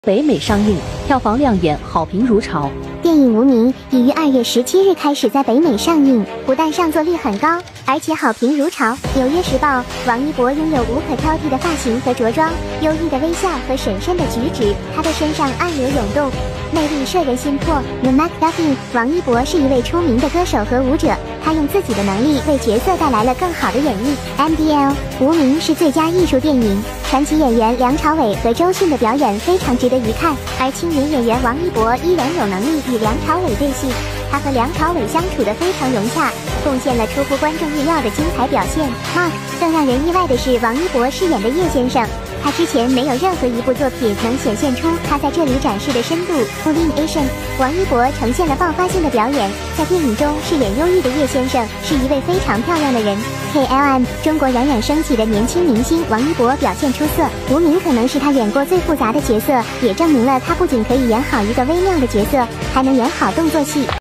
北美上映，票房亮眼，好评如潮。 电影《无名》已于2月17日开始在北美上映，不但上座率很高，而且好评如潮。《纽约时报》：王一博拥有无可挑剔的发型和着装，优异的微笑和审慎的举止，他的身上暗流涌动，魅力摄人心魄。The MacGuffin：王一博是一位出名的歌手和舞者，他用自己的能力为角色带来了更好的演绎。MDL：无名是最佳艺术电影，传奇演员梁朝伟和周迅的表演非常值得一看，而青年演员王一博依然有能力与梁朝伟对戏，他和梁朝伟相处得非常融洽，贡献了出乎观众意料的精彩表现。Mark：更让人意外的是王一博饰演的叶先生，他之前没有任何一部作品能显现出他在这里展示的深度。Moving Asian：王一博呈现了爆发性的表演，在电影中饰演忧郁的叶先生，是一位非常漂亮的人。KLM：中国冉冉升起的年轻明星王一博表现出色，无名可能是他演过最复杂的角色，也证明了他不仅可以演好一个微妙的角色，还能演好动作戏。